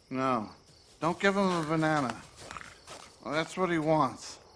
No. Don't give him a banana. Well, that's what he wants.